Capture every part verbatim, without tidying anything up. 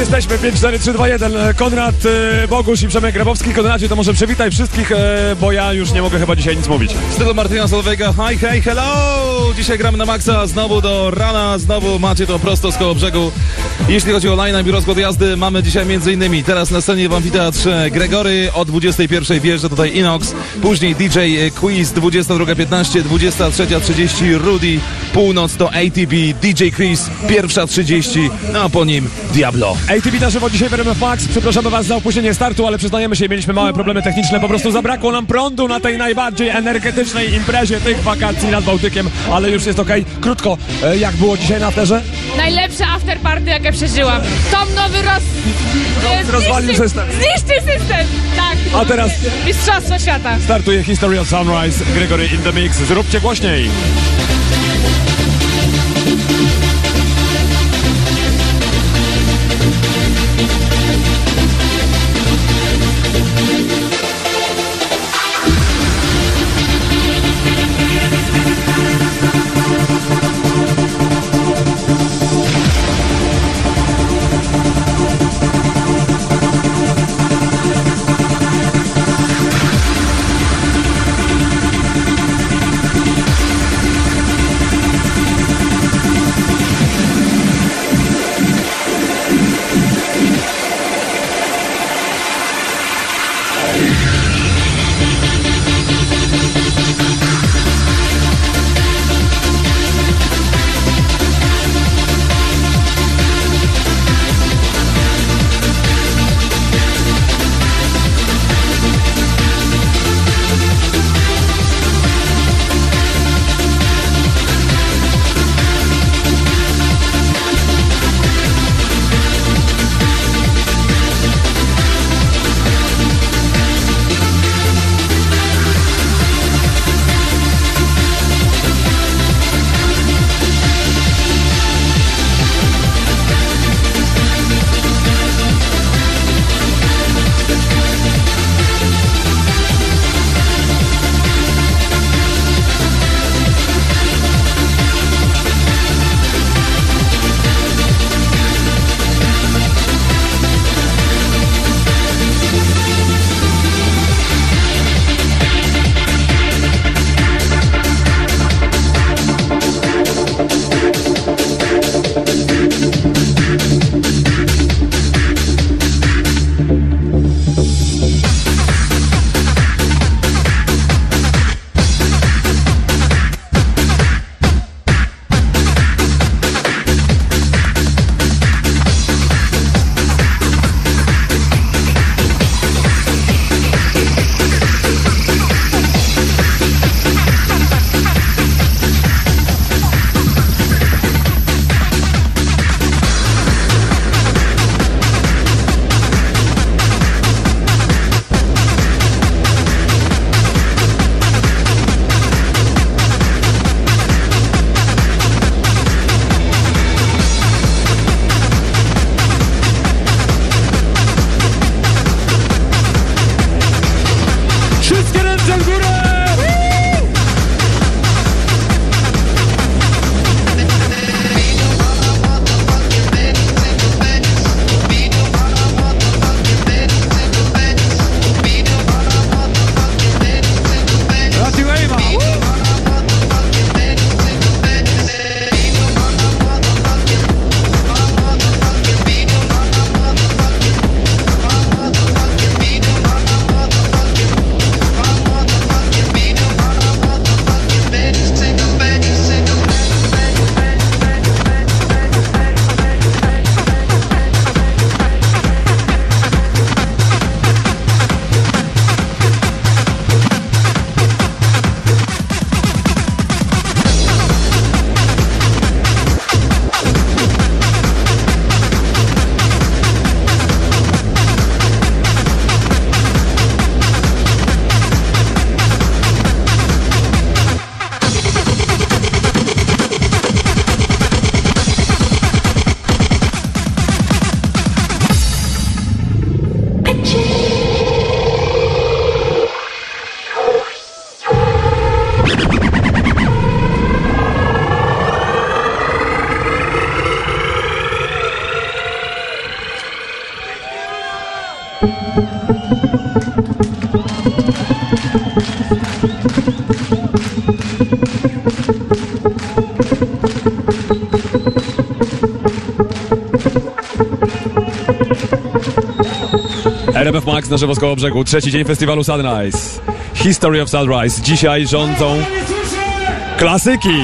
Jesteśmy pięć cztery trzy dwa jeden. Konrad, e, Bogusz i Przemek Grabowski. Konradzie, to może przywitaj wszystkich, e, bo ja już nie mogę chyba dzisiaj nic mówić. W stylu Martina Solvejga. Hi, hey, hello! Dzisiaj gramy na maksa, znowu do rana, znowu macie to prosto z koło brzegu. Jeśli chodzi o line-up i rozkład jazdy, mamy dzisiaj m.in. teraz na scenie w amfiteatrze Gregory, o dwudziestej pierwszej wjeżdża tutaj Inox, później D J Quiz, dwudziesta druga piętnaście, dwudziesta trzecia trzydzieści Rudy, północ to A T B, D J Chris, pierwsza trzydzieści, no a po nim Diablo. A T B na żywo dzisiaj w R M F Max. Przepraszamy was za opóźnienie startu, ale przyznajemy się, mieliśmy małe problemy techniczne, po prostu zabrakło nam prądu na tej najbardziej energetycznej imprezie tych wakacji nad Bałtykiem, ale już jest okej. Okay. Krótko, e, jak było dzisiaj na afterze? Najlepsze afterparty, jakie przeżyłam. Tom nowy roz... Roz, rozwalił zniszczy, system. Zniszczy system, tak. A teraz Mistrzostwo świata. startuje History of Sunrise, Gregory in the Mix. Zróbcie głośniej. R M F Max na żywo z Kołobrzegu, trzeci dzień festiwalu Sunrise. History of Sunrise. Dzisiaj rządzą klasyki.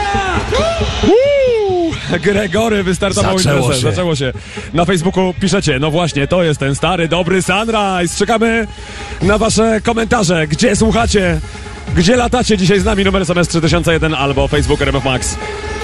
Uuu, Gregory wystartował Zaczęło imprezę. się. Zaczęło się. Na Facebooku piszecie, no właśnie, to jest ten stary, dobry Sunrise. Czekamy na wasze komentarze. Gdzie słuchacie? Gdzie latacie dzisiaj z nami? Numer S M S trzy tysiące jeden albo Facebook R M F Max.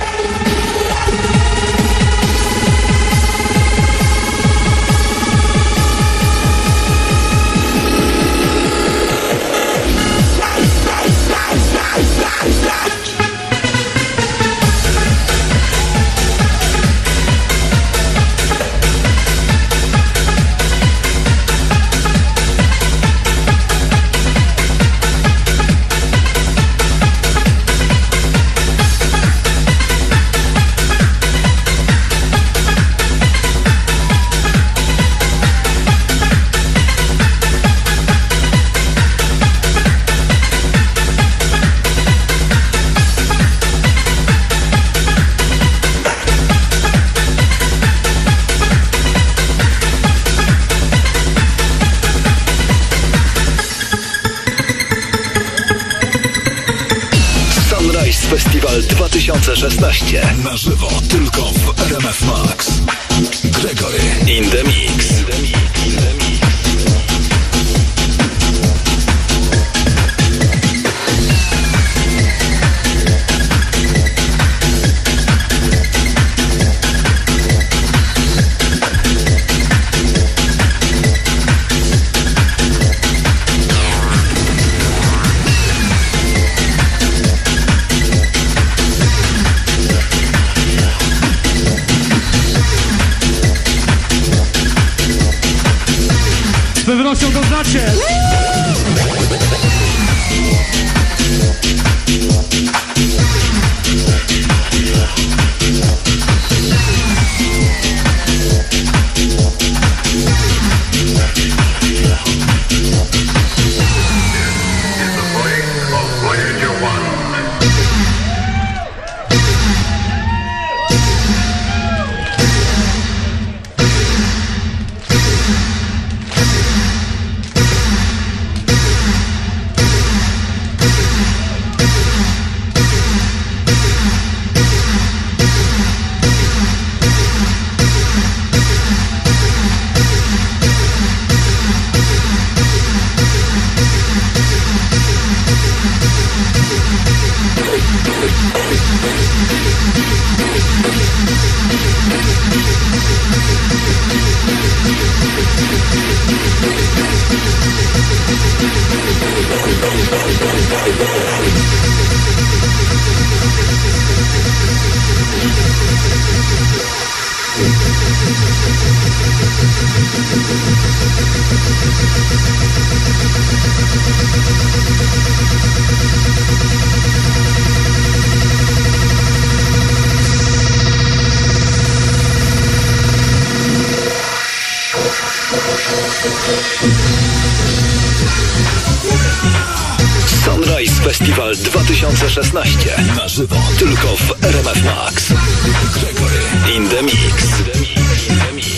Festiwal dwa tysiące szesnaście. Na żywo tylko w R M F Max. Gregory in the mix. In the mix. In the mix. Z pewnością to znacie! Sunrise Festiwal dwa tysiące szesnaście. Na żywo tylko w R M F Max. Gregory in the mix. In the mix. In the mix.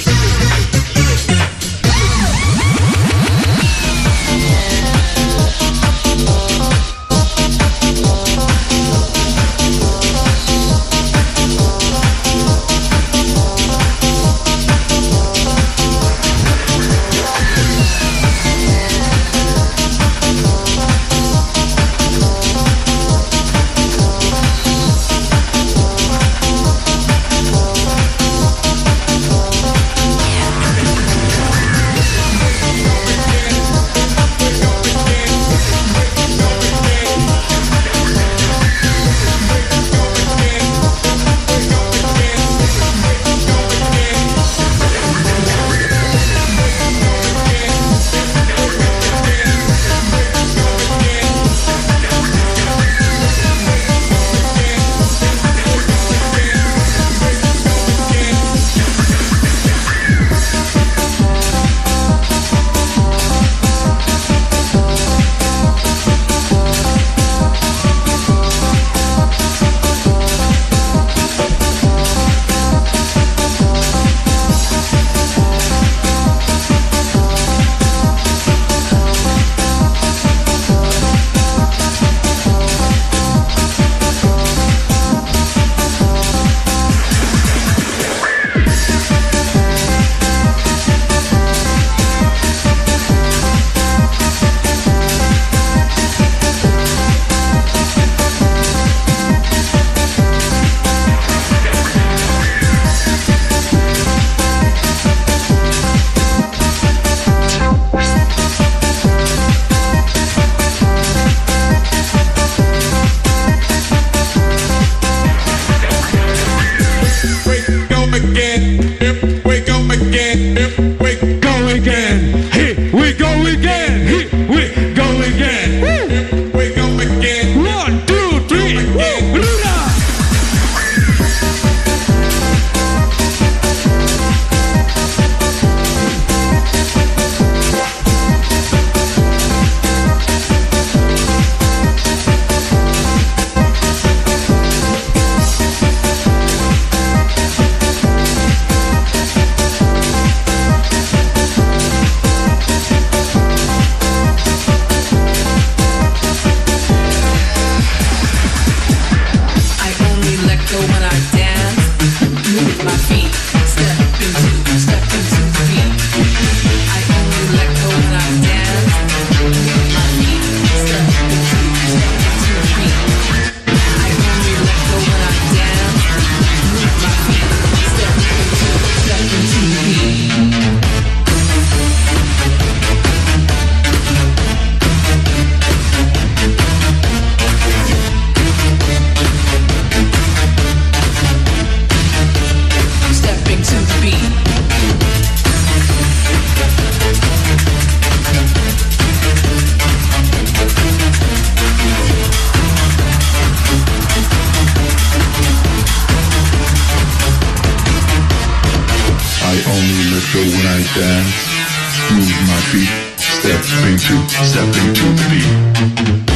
when I dance, move my feet, step into, step into the beat.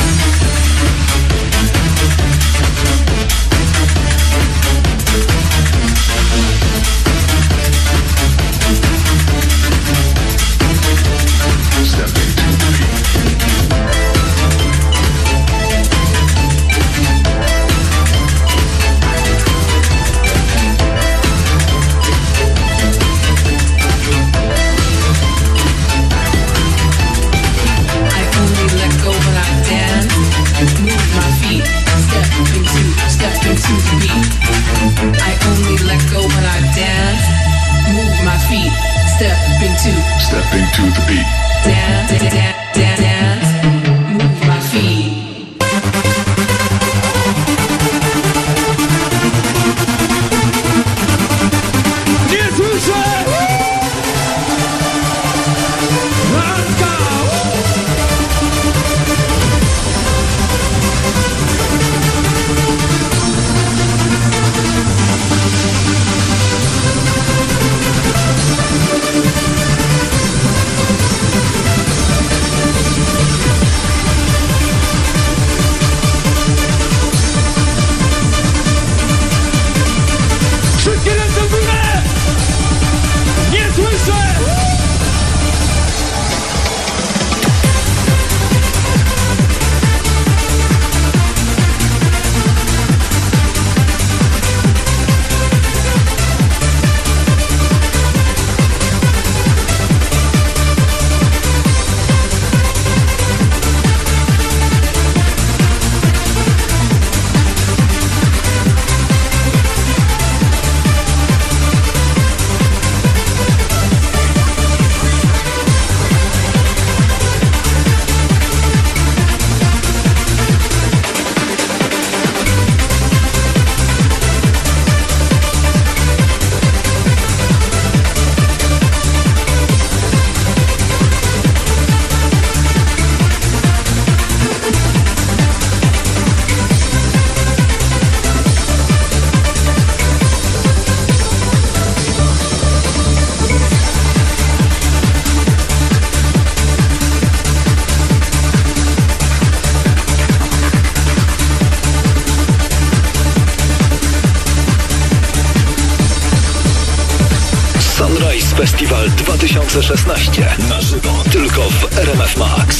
Stepping to the beat. Dance, dance, dance, dance, move my feet. Nie słyszę! Let's go! Wszystkie ręce w górę! Nie słyszę! Sunrise Festival dwa tysiące szesnaście. Na żywo tylko w R M F Max.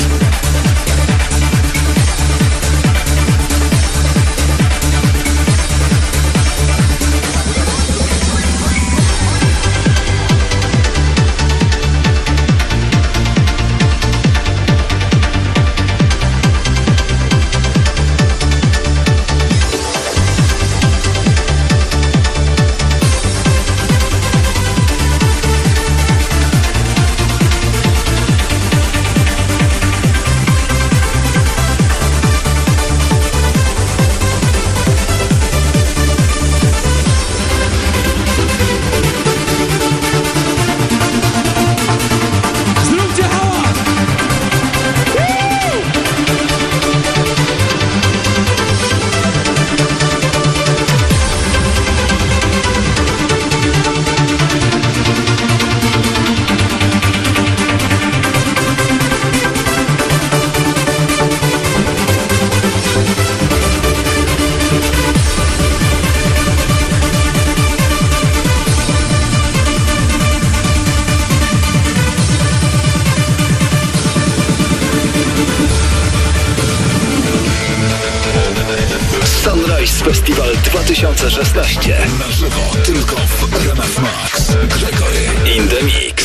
Sunrise Festival dwa tysiące szesnaście. Na żywo tylko w R M F Max. Gregory in the Mix.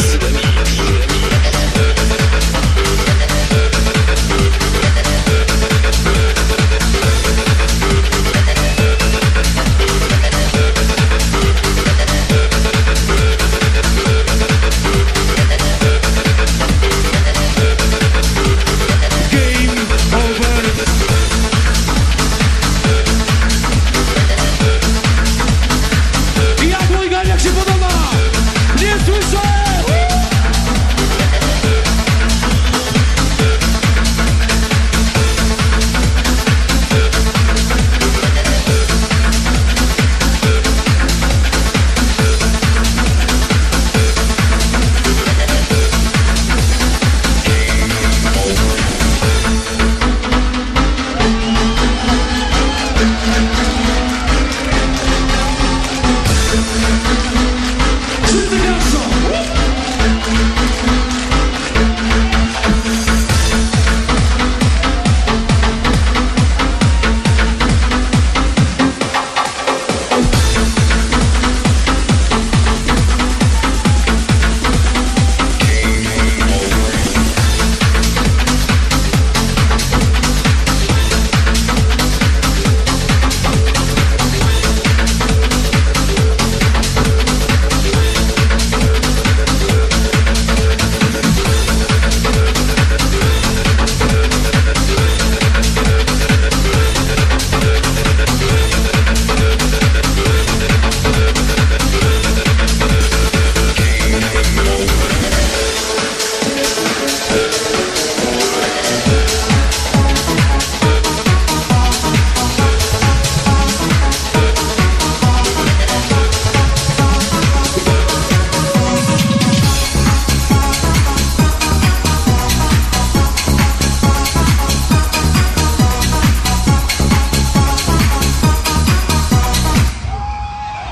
Jak się podoba? Nie słyszę!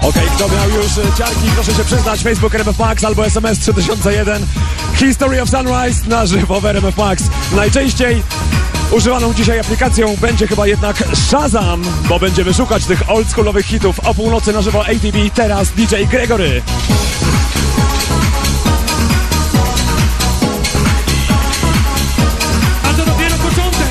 Okej, kto miał już e, ciarki, proszę się przyznać, Facebook R M F Max albo S M S trzy tysiące jeden. History of Sunrise na żywo w R M F Max. Najczęściej używaną dzisiaj aplikacją będzie chyba jednak Shazam, bo będziemy szukać tych oldschoolowych hitów. O północy na żywo A T B, teraz D J Gregory. A to dopiero początek!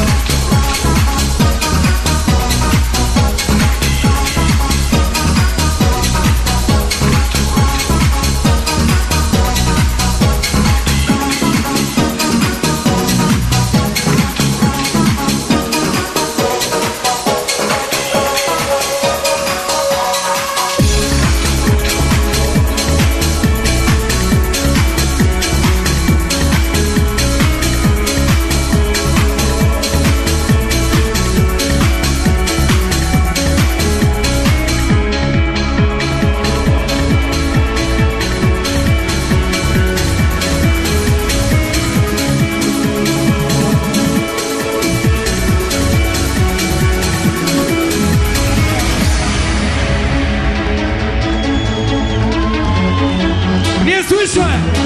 Nie słyszę!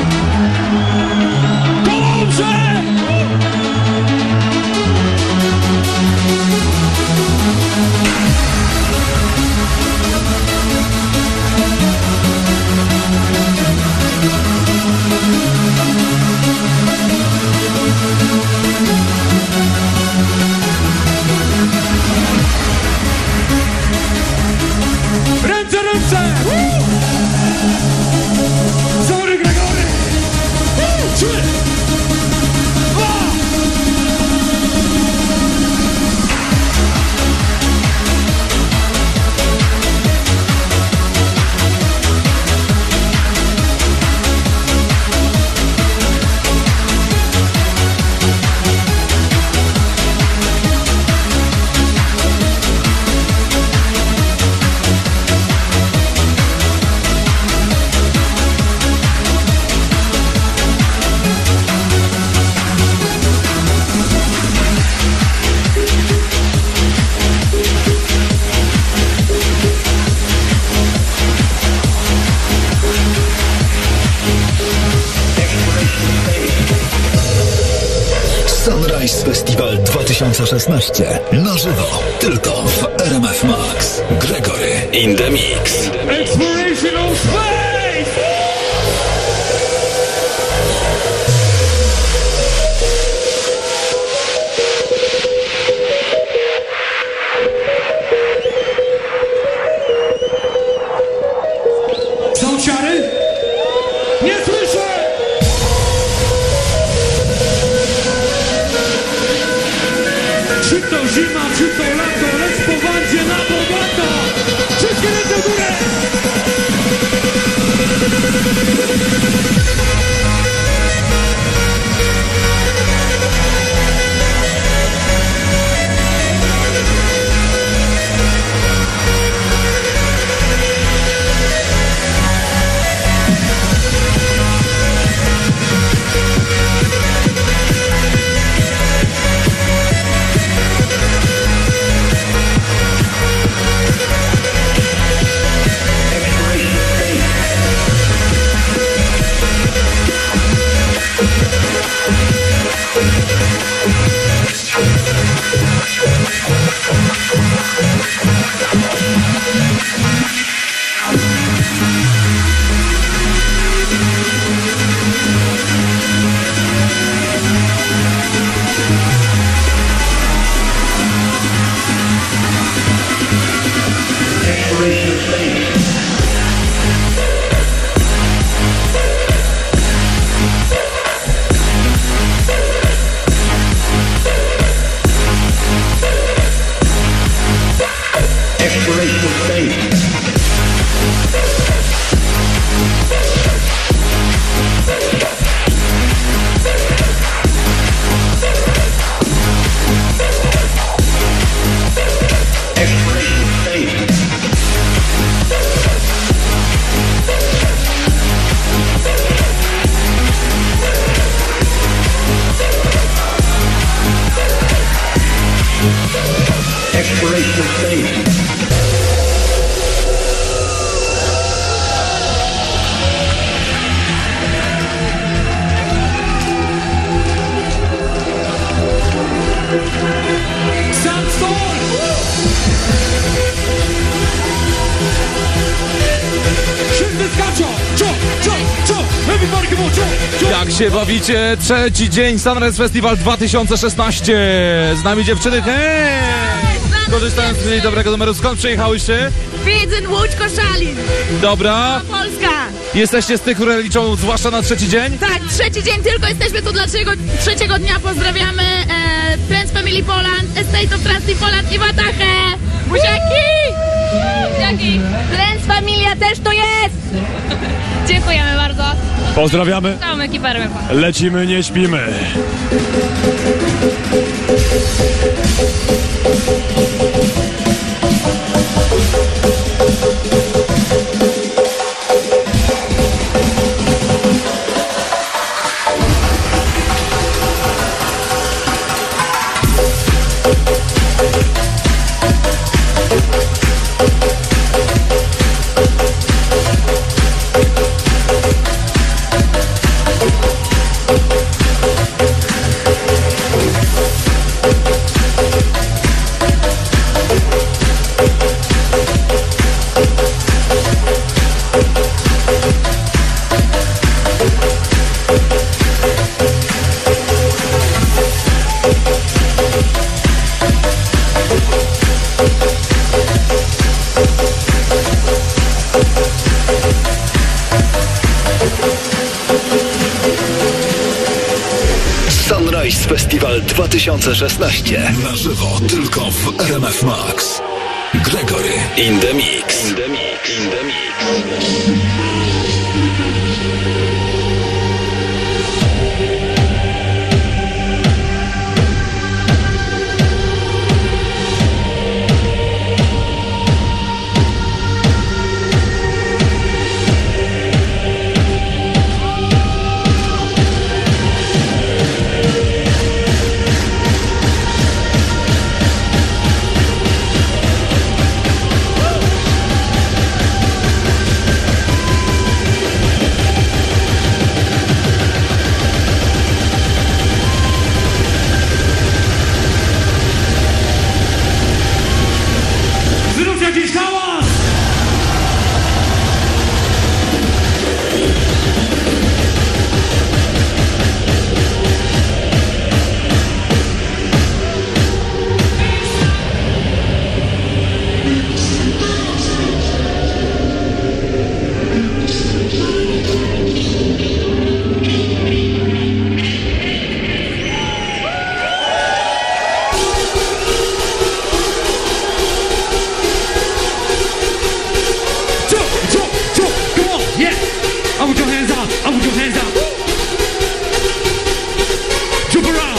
Kołomrze! Ręce, ręce! Sorry, Gregory! Trzy! Dwa! Sunrise Festival dwa tysiące szesnaście. Na żywo. Tylko w R M F Max. Gregory in the Mix. Exploration of space! Są ciary? Nie słyszę! Czy to zima, czy to lato, lecz po wandzie na bogato! Wszystkie ręce w górę! Jak się bawicie? Trzeci dzień Sunrise Festival dwa tysiące szesnaście. Z nami dziewczyny, hej! Korzystając z chwili dobrego numeru, skąd przyjechałyście? Wiedzyn, Łódź, Koszalin. Dobra. Polska. Jesteście z tych, które liczą zwłaszcza na trzeci dzień? Tak, trzeci dzień tylko jesteśmy tu dlaczego trzeciego dnia pozdrawiamy e, Friends Family Poland, Estate of Trusty Poland i Watachę. Buziaki! Buziaki! Friends Familia też to jest! Dziękujemy bardzo. Pozdrawiamy. Całą ekipę R M F. Lecimy, nie śpimy. Sunrise Festival dwa tysiące szesnaście. Na żywo tylko w R M F Max. Gregory in the mix. In the mix. In the mix. Zrób jakiś hałas! Jump, jump, jump, come on, yeah! I want your hands up, I want your hands up! Jump around!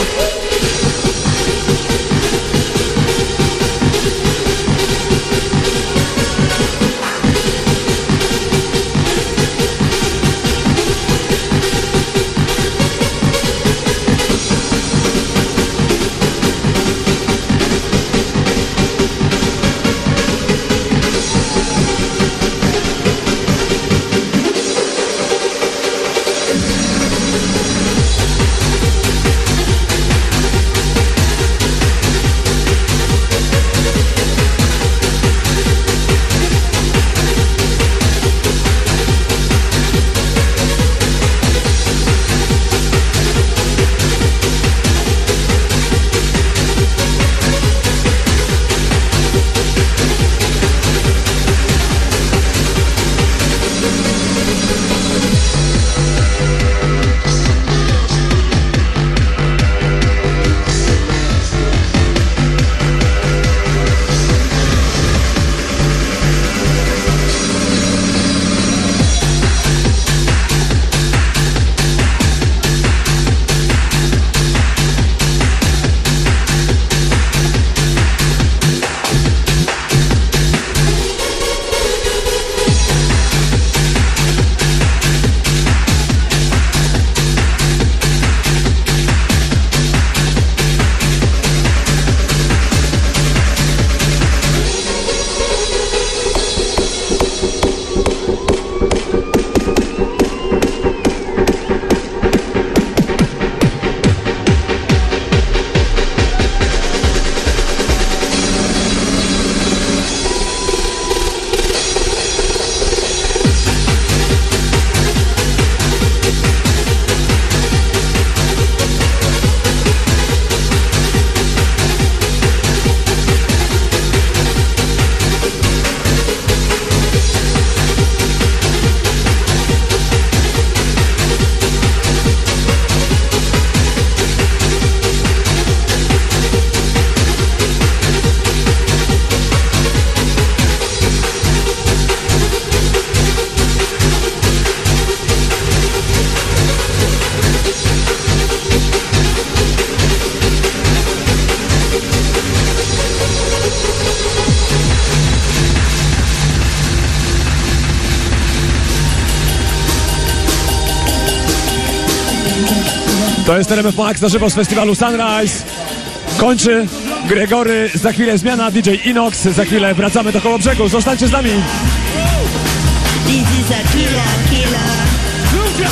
To jest R M F Max na żywo z festiwalu Sunrise. Kończy Gregory, za chwilę zmiana, D J Inox, za chwilę wracamy do Kołobrzegu. Zostańcie z nami. This is a killer, killer. Murder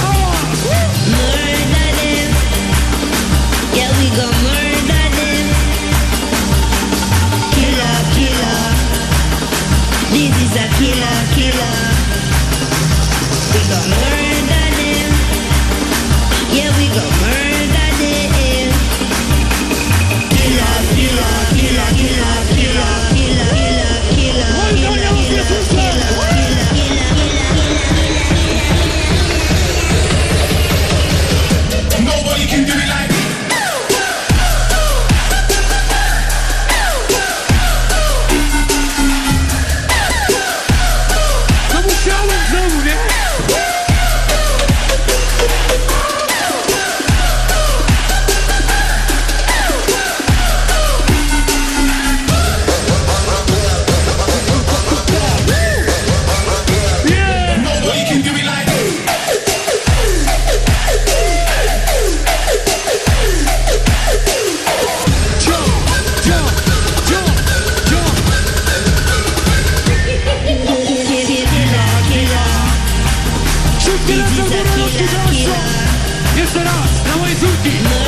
them. Yeah, we go murder them. Killer, killer. This is a killer, killer. We go murder them. Yeah, we go murder them. Killer, killer, killer, killer, killer, killer, killer, killer, killer, killer, killer. Nobody can do it like me. No musiałem znowu, nie? Nobody can do it like me. Wszystkie ręce w górę, rączki prosto! Jeszcze raz, na moje córki!